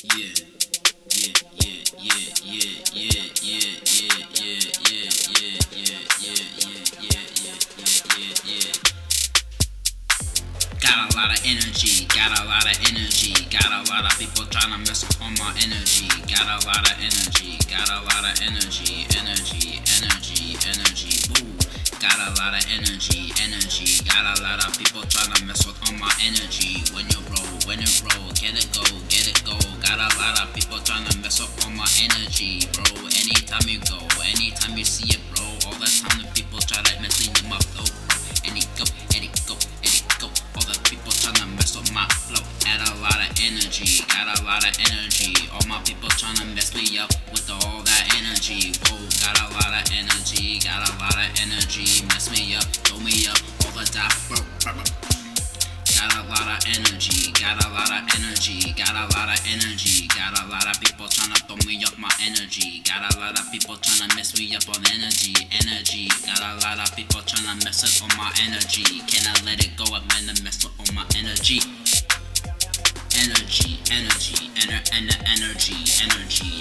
Yeah, yeah, yeah, yeah, yeah, yeah, yeah, yeah, yeah, yeah, yeah, yeah, yeah, yeah, yeah, yeah, yeah. Got a lot of energy, got a lot of energy, got a lot of people trying to mess up on my energy. Got a lot of energy, got a lot of energy, energy, energy, energy. Woo. Got a lot of energy, energy. Got a lot of people trying to mess with on my energy. When you roll, get it go, get it go. Got a lot of people trying to mess up on my energy, bro. Anytime you go, anytime you see it, bro. All the time the people try to mess with my flow, bro. And it go, and it go, and it go. All the people trying to mess with my flow. Got a lot of energy, got a lot of energy. All my people trying to mess me up with all that energy. Whoa, got a lot of energy, got a lot of energy. Mess me up, throw me up all the time, bro. Got a lot of energy, got a lot of energy, got a lot of energy, got a lot of people trying to throw me up my energy. Got a lot of people trying to mess me up on energy, energy. Got a lot of people trying to mess up on my energy. Can I let it go? I'm gonna mess up on my energy. Energy, energy, energy, energy, energy,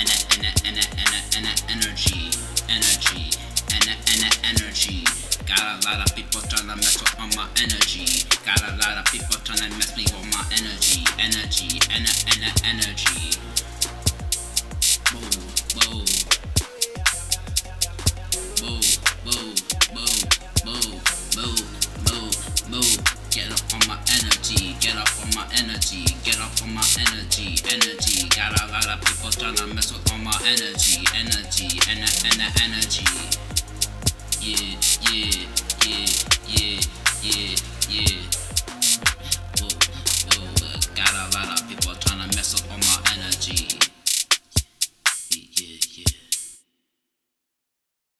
energy, energy. Got a lot of people trying to mess up on my energy. Got a lot of people trying to mess me with my energy, energy, energy. Move, move, move, move, move, move, move, move. Get up on my energy, get up on my energy, get up on my energy, energy. Got a lot of people trying to mess with all my energy, energy, energy. Yeah, yeah, yeah, yeah, yeah, yeah. Whoa, whoa, got a lot of